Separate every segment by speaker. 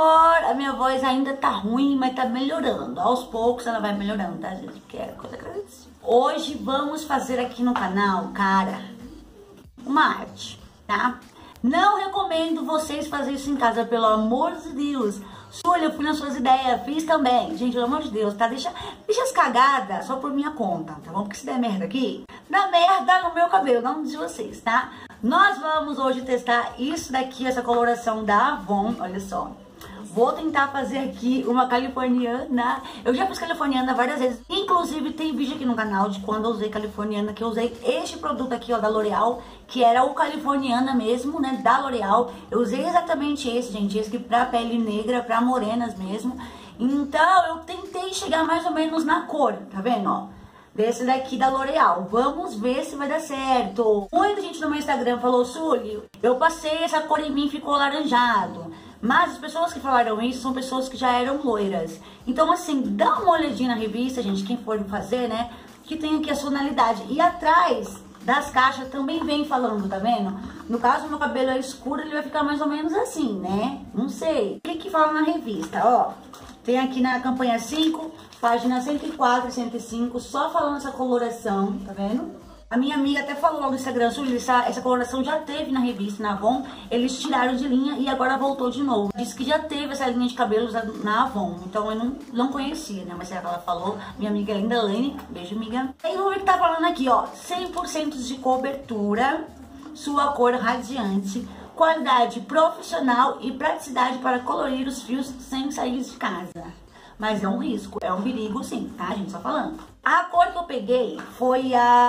Speaker 1: a minha voz ainda tá ruim, mas tá melhorando. Aos poucos ela vai melhorando, tá, gente? Porque é coisa agradecida. Hoje vamos fazer aqui no canal, cara, uma arte, tá? Não recomendo vocês fazerem isso em casa, pelo amor de Deus. Sully, eu fui nas suas ideias, fiz também. Gente, pelo amor de Deus, tá? Deixa as cagadas só por minha conta, tá bom? Porque se der merda aqui, dá merda no meu cabelo, não de vocês, tá? Nós vamos hoje testar isso daqui, essa coloração da Avon, olha só. Vou tentar fazer aqui uma californiana. Eu já fiz californiana várias vezes. Inclusive tem vídeo aqui no canal de quando eu usei californiana, que eu usei este produto aqui, ó, da L'Oreal, que era o californiana mesmo, né, da L'Oreal. Eu usei exatamente esse, gente, esse aqui pra pele negra, pra morenas mesmo. Então eu tentei chegar mais ou menos na cor, tá vendo, ó? Desse daqui da L'Oreal. Vamos ver se vai dar certo. Muita gente no meu Instagram falou, Sully, eu passei essa cor em mim e ficou laranjado. Mas as pessoas que falaram isso são pessoas que já eram loiras. Então, assim, dá uma olhadinha na revista, gente, quem for fazer, né? Que tem aqui a tonalidade. E atrás das caixas também vem falando, tá vendo? No caso, meu cabelo é escuro, ele vai ficar mais ou menos assim, né? Não sei. O que fala na revista? Ó, tem aqui na campanha 5, página 104 e 105, só falando essa coloração, tá vendo? A minha amiga até falou lá no Instagram, essa coloração já teve na revista, na Avon. Eles tiraram de linha e agora voltou de novo. Disse que já teve essa linha de cabelos na Avon. Então eu não conhecia, né? Mas ela falou, minha amiga linda Lane, beijo amiga. E vamos ver o que tá falando aqui, ó. 100% de cobertura, sua cor radiante, qualidade profissional e praticidade para colorir os fios sem sair de casa. Mas é um risco, é um perigo sim, tá, gente? Só falando. A cor que eu peguei foi a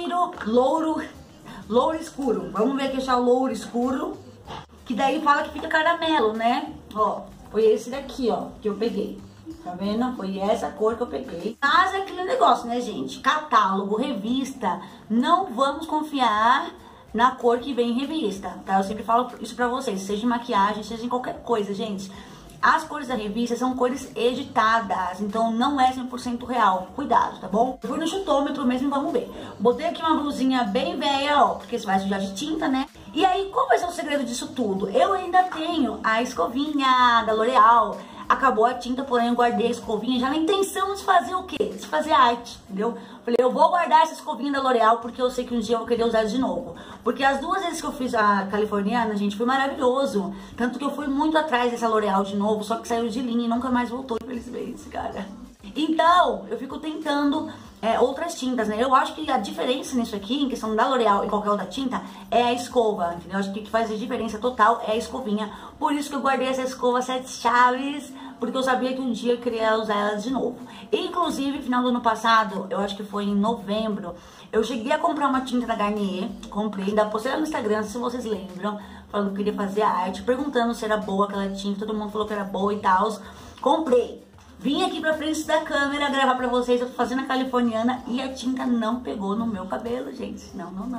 Speaker 1: louro escuro. Vamos ver aqui, achar o louro escuro. Que daí fala que fica caramelo, né? Ó, foi esse daqui, ó, que eu peguei. Tá vendo? Foi essa cor que eu peguei. Mas é aquele negócio, né, gente? Catálogo, revista, não vamos confiar na cor que vem em revista, tá? Eu sempre falo isso pra vocês, seja em maquiagem, seja em qualquer coisa, gente. As cores da revista são cores editadas, então não é 100% real. Cuidado, tá bom? Eu fui no chutômetro mesmo, vamos ver. Botei aqui uma blusinha bem velha, ó, porque você vai sujar de tinta, né? E aí, qual vai ser o segredo disso tudo? Eu ainda tenho a escovinha da L'Oreal. Acabou a tinta, porém eu guardei a escovinha já na intenção de fazer o quê? De fazer arte, entendeu? Falei, eu vou guardar essa escovinha da L'Oreal porque eu sei que um dia eu vou querer usar de novo. Porque as duas vezes que eu fiz a californiana, gente, foi maravilhoso. Tanto que eu fui muito atrás dessa L'Oreal de novo, só que saiu de linha e nunca mais voltou, infelizmente, cara. Então, eu fico tentando outras tintas, né? Eu acho que a diferença nisso aqui, em questão da L'Oreal e qualquer outra tinta, é a escova, entendeu? Eu acho que o que faz a diferença total é a escovinha. Por isso que eu guardei essa escova 7 chaves, porque eu sabia que um dia eu queria usar elas de novo. Inclusive, final do ano passado, eu acho que foi em novembro, eu cheguei a comprar uma tinta da Garnier, comprei, ainda postei lá no Instagram, se vocês lembram, falando que eu queria fazer arte, perguntando se era boa aquela tinta, todo mundo falou que era boa e tal. Comprei. Vim aqui pra frente da câmera gravar pra vocês, eu tô fazendo a californiana e a tinta não pegou no meu cabelo, gente.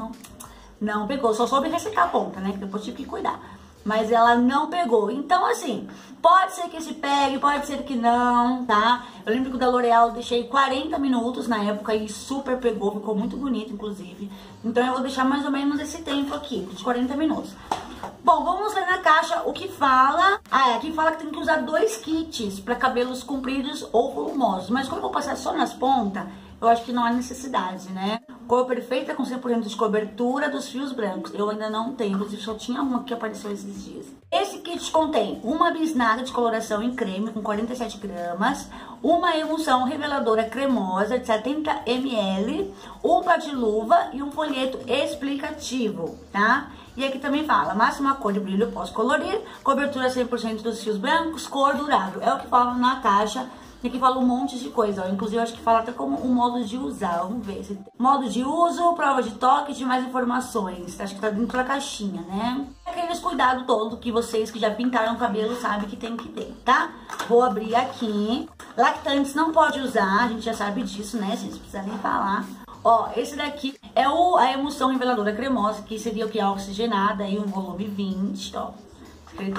Speaker 1: Não pegou, só soube ressecar a ponta, né, que depois tive que cuidar. Mas ela não pegou, então assim, pode ser que se pegue, pode ser que não, tá? Eu lembro que o da L'Oreal eu deixei 40 minutos na época e super pegou, ficou muito bonito, inclusive. Então eu vou deixar mais ou menos esse tempo aqui, de 40 minutos. Bom, vamos ver na caixa o que fala. Aqui fala que tem que usar 2 kits para cabelos compridos ou volumosos. Mas como eu vou passar só nas pontas, eu acho que não há necessidade, né? Cor perfeita com 100% de cobertura dos fios brancos. Eu ainda não tenho, inclusive só tinha uma que apareceu esses dias. Esse kit contém uma bisnaga de coloração em creme com 47 gramas, uma emulsão reveladora cremosa de 70 ml, um pá de luva e um folheto explicativo, tá? E aqui também fala, máxima cor de brilho pós-colorir, cobertura 100% dos fios brancos, cor durável. É o que fala na caixa. E aqui fala um monte de coisa, ó. Inclusive eu acho que fala até como um modo de usar, vamos ver. Modo de uso, prova de toque, de mais informações. Acho que tá dentro da caixinha, né? Aqueles cuidados todos que vocês que já pintaram o cabelo sabem que tem que ter, tá? Vou abrir aqui. Lactantes não pode usar, a gente já sabe disso, né, gente? Não precisa nem falar. Ó, esse daqui é a emulsão reveladora cremosa, que seria o que? A oxigenada e um volume 20, ó. Escrito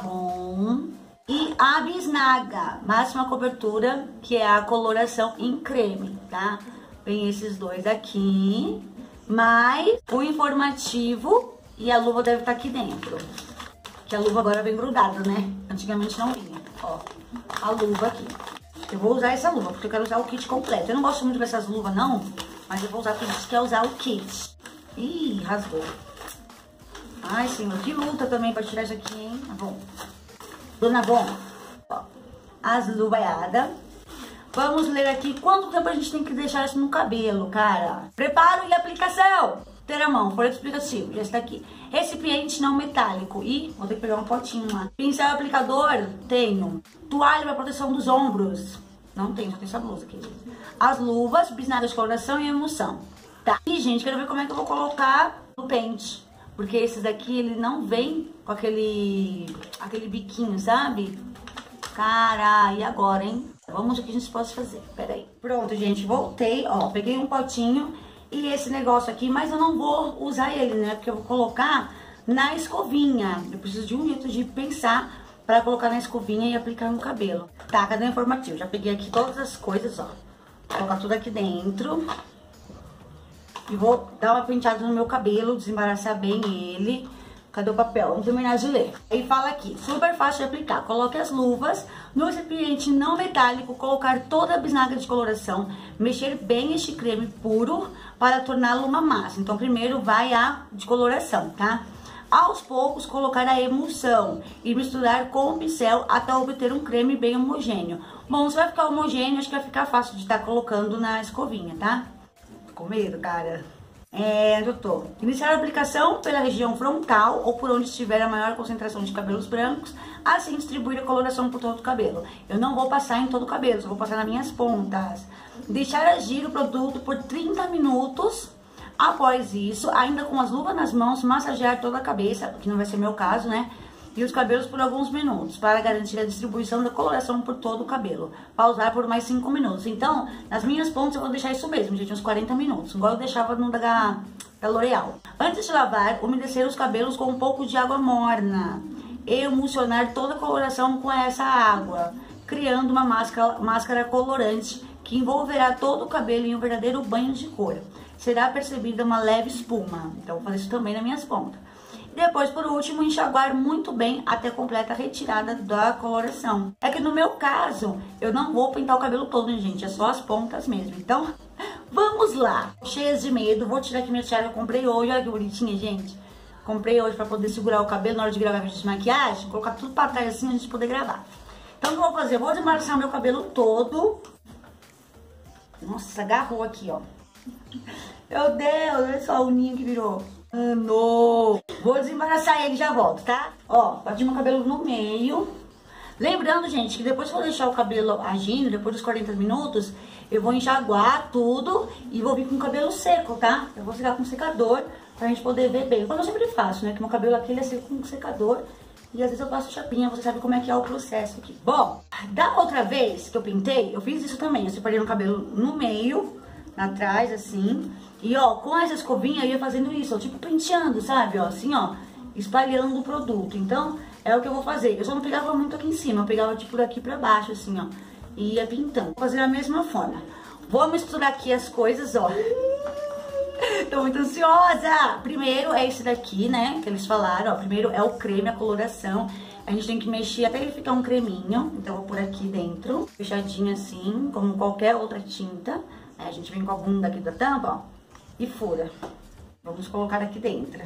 Speaker 1: Avon. E a bisnaga, máxima cobertura, que é a coloração em creme, tá? Vem esses dois aqui, mais o informativo e a luva deve estar aqui dentro. Que a luva agora vem grudada, né? Antigamente não vinha. Ó, a luva aqui. Eu vou usar essa luva, porque eu quero usar o kit completo. Eu não gosto muito dessas luvas, não. Mas eu vou usar, porque a gente quer usar o kit. Ih, rasgou. Ai, senhor, que luta também pra tirar isso aqui, hein? Tá bom. Dona Bom, ó, as luvaiadas. Vamos ler aqui quanto tempo a gente tem que deixar isso no cabelo, cara. Preparo e aplicação. Ter a mão, folha explicativo, já está aqui. Recipiente não metálico. E vou ter que pegar um potinho lá. Pincel aplicador, tenho. Toalha para proteção dos ombros. Não tenho, só tem essa blusa aqui. As luvas, bisnaga de coloração e emulsão. Tá. E, gente, quero ver como é que eu vou colocar no pente. Porque esses daqui, ele não vem com aquele biquinho, sabe? Cara, e agora, hein? Vamos ver o que a gente pode fazer. Pera aí. Pronto, gente, voltei. Ó, peguei um potinho e esse negócio aqui, mas eu não vou usar ele, né? Porque eu vou colocar na escovinha. Eu preciso de um jeito de pensar para colocar na escovinha e aplicar no cabelo. Tá, cadê o informativo? Já peguei aqui todas as coisas, ó. Vou colocar tudo aqui dentro. E vou dar uma penteada no meu cabelo, desembaraçar bem ele. Cadê o papel? Vamos terminar de ler. Aí fala aqui, super fácil de aplicar. Coloque as luvas no recipiente não metálico, colocar toda a bisnaga de coloração, mexer bem este creme puro para torná-lo uma massa. Então, primeiro vai a de coloração, tá? Aos poucos, colocar a emulsão e misturar com o pincel até obter um creme bem homogêneo. Bom, se vai ficar homogêneo, acho que vai ficar fácil de estar colocando na escovinha, tá? Com medo, cara. Doutor. Iniciar a aplicação pela região frontal ou por onde estiver a maior concentração de cabelos brancos, assim distribuir a coloração por todo o cabelo. Eu não vou passar em todo o cabelo, só vou passar nas minhas pontas. Deixar agir o produto por 30 minutos. Após isso, ainda com as luvas nas mãos, massagear toda a cabeça, que não vai ser meu caso, né? E os cabelos por alguns minutos, para garantir a distribuição da coloração por todo o cabelo. Pausar por mais 5 minutos. Então, nas minhas pontas eu vou deixar isso mesmo, gente, uns 40 minutos. Igual eu deixava no da L'Oreal. Antes de lavar, umedecer os cabelos com um pouco de água morna. E emulsionar toda a coloração com essa água, criando uma máscara colorante que envolverá todo o cabelo em um verdadeiro banho de cor. Será percebida uma leve espuma. Então, vou fazer isso também nas minhas pontas. Depois, por último, enxaguar muito bem até a completa retirada da coloração. É que no meu caso, eu não vou pintar o cabelo todo, hein, gente? É só as pontas mesmo. Então, vamos lá. Cheias de medo. Vou tirar aqui minha tiara que eu comprei hoje. Olha que bonitinha, gente. Comprei hoje pra poder segurar o cabelo na hora de gravar vídeo de maquiagem. Colocar tudo pra trás assim, a gente poder gravar. Então, o que eu vou fazer? Eu vou desembaraçar meu cabelo todo. Nossa, agarrou aqui, ó. Meu Deus, olha só o ninho que virou. Não. Vou desembaraçar ele e já volto, tá? Ó, bati meu cabelo no meio. Lembrando, gente, que depois que eu deixar o cabelo agindo, depois dos 40 minutos, eu vou enxaguar tudo e vou vir com o cabelo seco, tá? Eu vou ficar com secador pra gente poder ver bem. Como eu sempre faço, né? Que meu cabelo aqui ele é seco com secador. E às vezes eu passo chapinha, você sabe como é que é o processo aqui. Bom, da outra vez que eu pintei, eu fiz isso também. Eu separei meu cabelo no meio, atrás, assim. E, ó, com essa escovinha eu ia fazendo isso, ó, tipo penteando, sabe? Ó, assim, ó, espalhando o produto. Então, é o que eu vou fazer. Eu só não pegava muito aqui em cima, eu pegava, tipo, daqui pra baixo, assim, ó. E ia pintando. Vou fazer da mesma forma. Vou misturar aqui as coisas, ó. Tô muito ansiosa! Primeiro é esse daqui, né, que eles falaram, ó. Primeiro é o creme, a coloração. A gente tem que mexer até ele ficar um creminho. Então, eu vou pôr aqui dentro, fechadinho assim, como qualquer outra tinta. Aí, a gente vem com a bunda aqui da tampa, ó. E fura. Vamos colocar aqui dentro.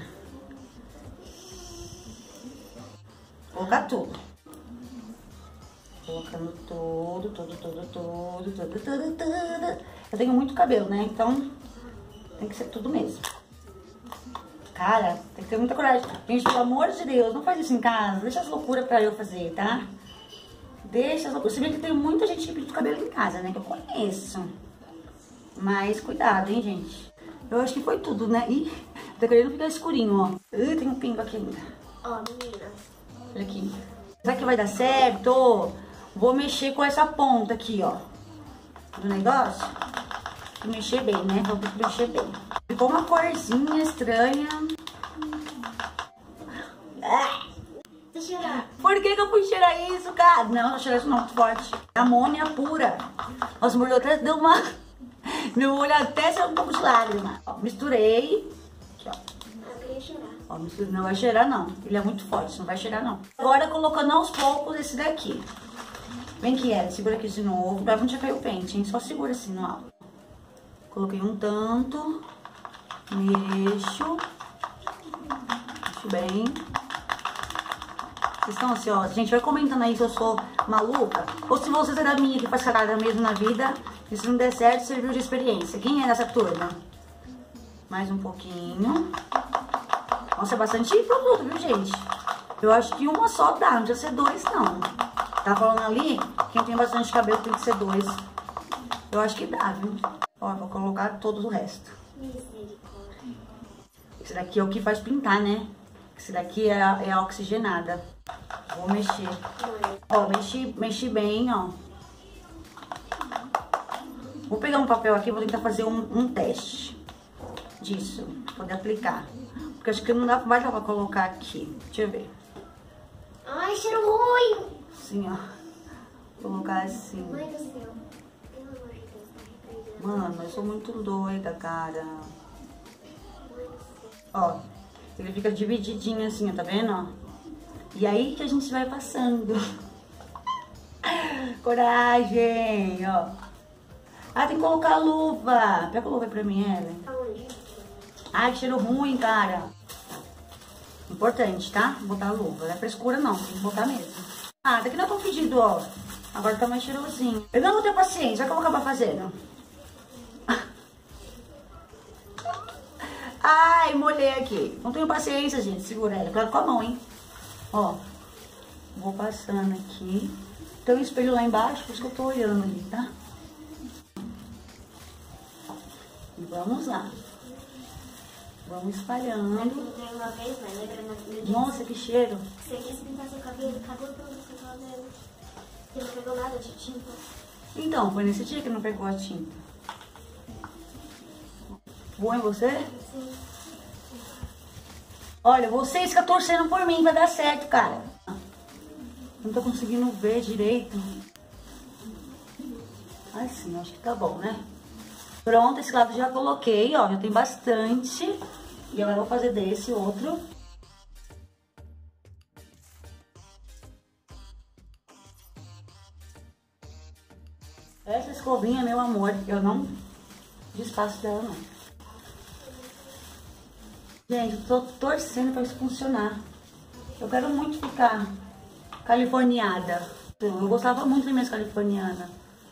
Speaker 1: Colocar tudo. Colocando tudo. Eu tenho muito cabelo, né? Então, tem que ser tudo mesmo. Cara, tem que ter muita coragem. Gente, pelo amor de Deus, não faz isso em casa. Deixa as loucuras pra eu fazer, tá? Deixa as loucuras. Se bem que tem muita gente que pinta o cabelo em casa, né? Que eu conheço. Mas cuidado, hein, gente? Eu acho que foi tudo, né? Ih, tá querendo ficar escurinho, ó. Ih, tem um pingo aqui ainda.
Speaker 2: Ó, menina.
Speaker 1: Olha aqui. Será que vai dar certo? Vou mexer com essa ponta aqui, ó. Do negócio. E mexer bem, né? Vou ter que mexer bem. Ficou uma corzinha estranha.
Speaker 2: Deixa eu cheirar.
Speaker 1: Por que eu fui cheirar isso, cara? Não, não cheirar isso não, muito forte. Amônia pura. Nossa, mordeu até, deu uma... Meu olho até saiu um pouco de lágrima. Ó, misturei. Aqui, ó.
Speaker 2: ia cheirar.
Speaker 1: Ó, não vai cheirar não. Ele é muito forte, não vai cheirar não. Agora colocando aos poucos esse daqui. Vem que ela, segura aqui de novo. Vai onde já caiu o pente, hein? Só segura assim no alto. Coloquei um tanto. Mexo. Mexo bem. Vocês estão ansiosos? Gente, vai comentando aí se eu sou maluca. Ou se vocês é da minha que faz cagada mesmo na vida. E se não der certo, serviu de experiência. Quem é dessa turma? Mais um pouquinho. Nossa, é bastante produto, viu, gente? Eu acho que uma só dá, não precisa ser 2, não. Tá falando ali, quem tem bastante cabelo tem que ser 2. Eu acho que dá, viu? Ó, vou colocar todo o resto. Esse daqui é o que faz pintar, né? Esse daqui é a oxigenada. Vou mexer. Ó, mexi bem, ó. Vou pegar um papel aqui, vou tentar fazer um teste disso, pra poder aplicar. Porque acho que não vai dar pra colocar aqui. Deixa eu ver.
Speaker 2: Ai, cheiro ruim!
Speaker 1: Assim, ó. Vou colocar assim.
Speaker 2: Mãe do céu. Pelo amor de Deus, tá repreendendo.
Speaker 1: Mano, eu sou muito doida, cara. Ó, ele fica divididinho assim, ó, tá vendo, ó? E aí que a gente vai passando. Coragem, ó. Ah, tem que colocar a luva. Pega a luva aí pra mim, Ellen.
Speaker 2: Aonde?
Speaker 1: Ai, que cheiro ruim, cara. Importante, tá? Botar a luva. Não é frescura, não. Tem que botar mesmo. Ah, daqui não é tão fedido, ó. Agora tá mais cheirosinho. Eu não vou ter paciência. Olha o que eu vou acabar fazendo. Ai, molhei aqui. Não tenho paciência, gente. Segura ela. Cuidado com a mão, hein? Ó. Vou passando aqui. Tem um espelho lá embaixo, por isso que eu tô olhando ali, tá? E vamos lá. Vamos espalhando.
Speaker 2: Uma vez, né? Lembra no dia
Speaker 1: Nossa, que cheiro.
Speaker 2: que você quis pintar seu cabelo, cagou todo o seu cabelo. Você não pegou nada de tinta.
Speaker 1: Então, foi nesse dia que não pegou a tinta. Bom em você?
Speaker 2: Sim.
Speaker 1: Olha, vocês ficam torcendo por mim, vai dar certo, cara. Não tô conseguindo ver direito. Assim, acho que tá bom, né? Pronto, esse lado já coloquei, ó, já tem bastante. E agora eu vou fazer desse outro. Essa escovinha, meu amor, eu não desfaço dela, não. Gente, eu tô torcendo pra isso funcionar. Eu quero muito ficar californiada. Eu gostava muito das minhas californianas.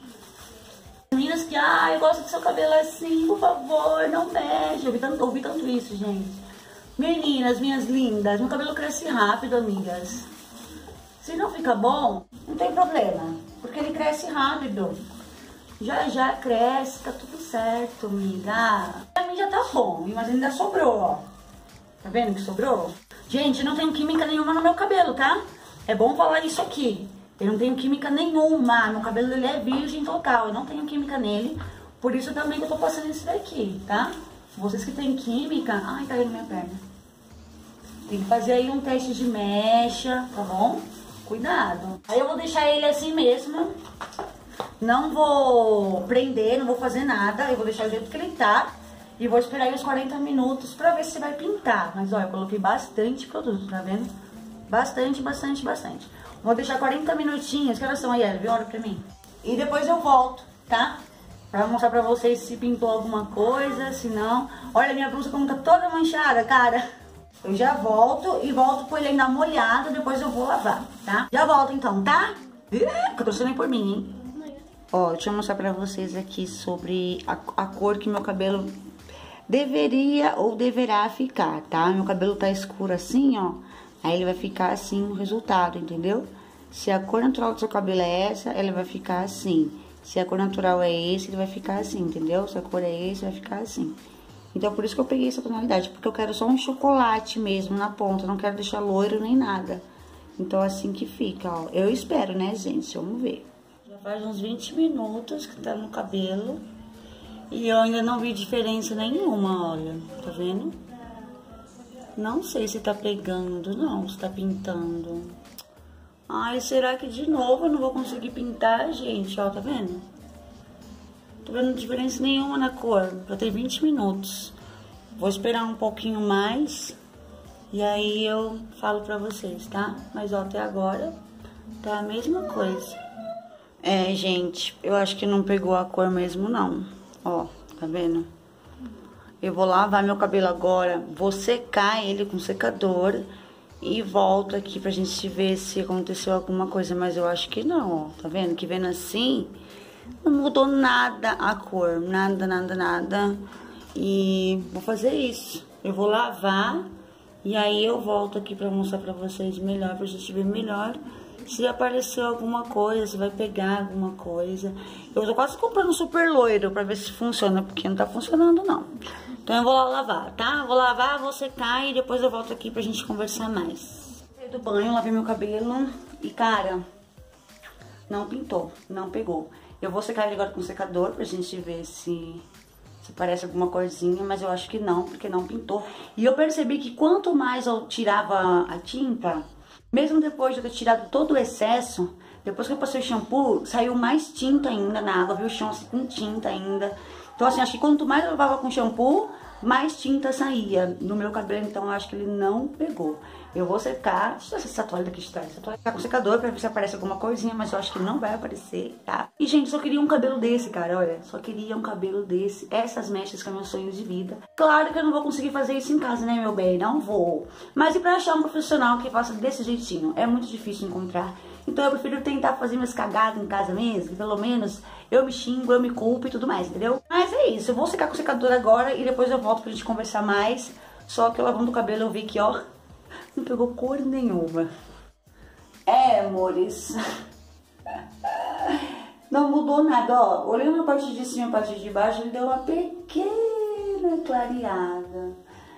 Speaker 1: Meninas que, eu gosto do seu cabelo assim, por favor, não mexe. Ouvi tanto isso, gente. Meninas, minhas lindas, meu cabelo cresce rápido, amigas. Se não fica bom, não tem problema, porque ele cresce rápido. Já cresce, tá tudo certo, amiga. Pra mim já tá bom, mas ainda sobrou, ó. Tá vendo que sobrou? Gente, não tenho química nenhuma no meu cabelo, tá? É bom falar isso aqui. Eu não tenho química nenhuma. Meu cabelo ele é virgem total. Eu não tenho química nele. Por isso também que eu tô passando isso daqui, tá? Vocês que tem química... Ai, caiu na minha perna. Tem que fazer aí um teste de mecha, tá bom? Cuidado. Aí eu vou deixar ele assim mesmo. Não vou prender, não vou fazer nada. Eu vou deixar do jeito que ele tá. E vou esperar aí uns 40 minutos pra ver se vai pintar. Mas, olha, eu coloquei bastante produto, tá vendo? Bastante, bastante, bastante. Vou deixar 40 minutinhos. Que horas são aí, Elvia? Olha pra mim. E depois eu volto, tá? Pra mostrar pra vocês se pintou alguma coisa, se não. Olha, minha blusa como tá toda manchada, cara. Eu já volto e volto com ele ainda molhado. Depois eu vou lavar, tá? Já volto então, tá? Que eu tô sendo por mim, hein? Ó, deixa eu mostrar pra vocês aqui sobre a cor que meu cabelo deveria ou deverá ficar, tá? Meu cabelo tá escuro assim, ó. Aí ele vai ficar assim o resultado, entendeu? Se a cor natural do seu cabelo é essa, ele vai ficar assim. Se a cor natural é esse, ele vai ficar assim, entendeu? Se a cor é esse, vai ficar assim. Então, por isso que eu peguei essa tonalidade, porque eu quero só um chocolate mesmo na ponta, não quero deixar loiro nem nada. Então, assim que fica, ó. Eu espero, né, gente? Vamos ver. Já faz uns 20 minutos que tá no cabelo. E eu ainda não vi diferença nenhuma, olha. Tá vendo? Não sei se tá pegando, não, se tá pintando. Ai, será que de novo eu não vou conseguir pintar, gente? Ó, tá vendo? Tô vendo diferença nenhuma na cor. Já tem 20 minutos. Vou esperar um pouquinho mais E aí eu falo pra vocês, tá? Mas ó, até agora tá a mesma coisa. É, gente, eu acho que não pegou a cor mesmo, não. Ó, tá vendo? Eu vou lavar meu cabelo agora, vou secar ele com secador e volto aqui pra gente ver se aconteceu alguma coisa. Mas eu acho que não, ó. Tá vendo? Que vendo assim, não mudou nada a cor. Nada, nada, nada. E vou fazer isso. Eu vou lavar e aí eu volto aqui pra mostrar pra vocês melhor, pra gente ver melhor se apareceu alguma coisa, se vai pegar alguma coisa. Eu tô quase comprando um super loiro pra ver se funciona, porque não tá funcionando não. Então eu vou lá lavar, tá? Vou lavar, vou secar e depois eu volto aqui pra gente conversar mais. Saí do banho, lavei meu cabelo e, cara, não pintou, não pegou. Eu vou secar ele agora com secador pra gente ver se parece alguma corzinha, mas eu acho que não, porque não pintou. E eu percebi que quanto mais eu tirava a tinta, mesmo depois de eu ter tirado todo o excesso, depois que eu passei o shampoo, saiu mais tinta ainda na água, viu? O chão assim com tinta ainda. Então assim, acho que quanto mais eu lavava com shampoo, mais tinta saía no meu cabelo, então eu acho que ele não pegou. Eu vou secar, deixa eu ver essa toalha daqui de trás, essa toalha tá com secador pra ver se aparece alguma coisinha, mas eu acho que não vai aparecer, tá? E gente, só queria um cabelo desse, cara, olha, só queria um cabelo desse, essas mechas que é meu sonho de vida. Claro que eu não vou conseguir fazer isso em casa, né, meu bem, não vou. Mas e pra achar um profissional que faça desse jeitinho? É muito difícil encontrar. Então eu prefiro tentar fazer minhas cagadas em casa mesmo, pelo menos eu me xingo, eu me culpo e tudo mais, entendeu? Mas é isso, eu vou secar com o secador agora e depois eu volto pra gente conversar mais. Só que eu lavando o cabelo eu vi que, ó, não pegou cor nenhuma. É, amores, não mudou nada, ó. Olhando a parte de cima e a parte de baixo, ele deu uma pequena clareada.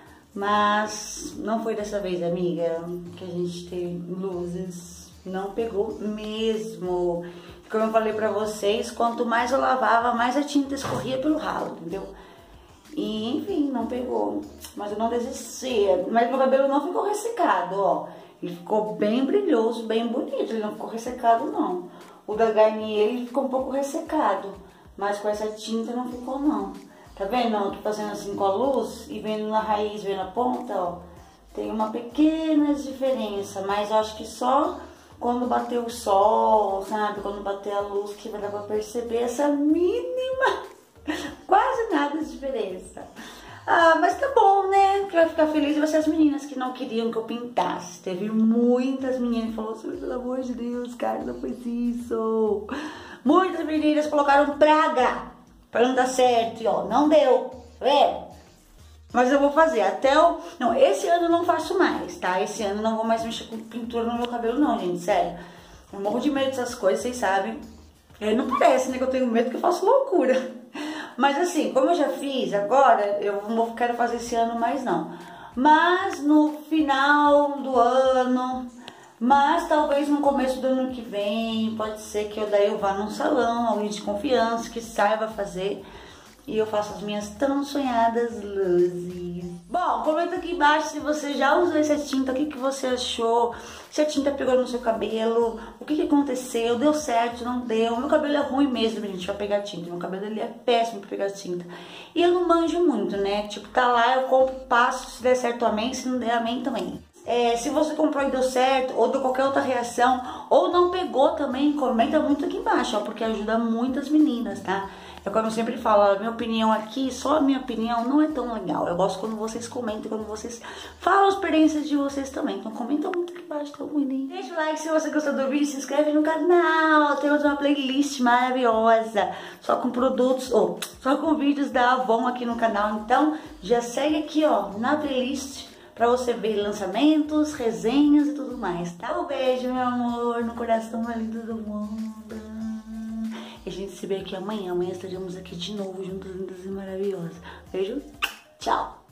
Speaker 1: Mas não foi dessa vez, amiga, que a gente tem luzes. Não pegou mesmo. Como eu falei pra vocês, quanto mais eu lavava, mais a tinta escorria pelo ralo, entendeu? E, enfim, não pegou. Mas eu não desisti. Mas meu cabelo não ficou ressecado, ó. Ele ficou bem brilhoso, bem bonito. Ele não ficou ressecado, não. O da Garnier, ele ficou um pouco ressecado. Mas com essa tinta não ficou, não. Tá vendo? Eu tô fazendo assim com a luz e vendo na raiz, vendo a ponta, ó. Tem uma pequena diferença, mas eu acho que só quando bater o sol, sabe? Quando bater a luz que vai dar pra perceber essa mínima, quase nada de diferença. Ah, mas tá bom, né? Que vai ficar feliz. E vocês, meninas que não queriam que eu pintasse. Teve muitas meninas que falaram assim, pelo amor de Deus, cara, não faz isso. Muitas meninas colocaram praga pra não dar certo, e ó, não deu, tá vendo? Mas eu vou fazer até o... Não, esse ano eu não faço mais, tá? Esse ano eu não vou mais mexer com pintura no meu cabelo não, gente, sério. Eu morro de medo dessas coisas, vocês sabem. Não parece, né, que eu tenho medo, que eu faço loucura. Mas assim, como eu já fiz, agora eu não quero fazer esse ano mais não. Mas no final do ano, mas talvez no começo do ano que vem, pode ser que daí eu vá num salão, alguém de confiança, que saiba fazer. E eu faço as minhas tão sonhadas luzes. Bom, comenta aqui embaixo se você já usou essa tinta, o que você achou, se a tinta pegou no seu cabelo, o que aconteceu, deu certo, não deu. Meu cabelo é ruim mesmo, gente, pra pegar tinta. Meu cabelo ele é péssimo pra pegar tinta. E eu não manjo muito, né? Tipo, tá lá, eu compro, passo, se der certo, amém, se não der, amém também. Se você comprou e deu certo, ou deu qualquer outra reação, ou não pegou também, comenta muito aqui embaixo, ó, porque ajuda muitas meninas, tá? É como eu sempre falo, a minha opinião aqui, só a minha opinião não é tão legal. Eu gosto quando vocês comentam, quando vocês falam as experiências de vocês também. Então comenta muito aqui embaixo, tá bonito. Deixa o like se você gostou do vídeo, se inscreve no canal. Temos uma playlist maravilhosa, só com produtos, ou só com vídeos da Avon aqui no canal. Então já segue aqui, ó, na playlist, pra você ver lançamentos, resenhas e tudo mais, tá? Um beijo, meu amor, no coração mais lindo do mundo. E a gente se vê aqui amanhã. Amanhã estaremos aqui de novo, juntos, lindas e maravilhosas. Beijo, tchau!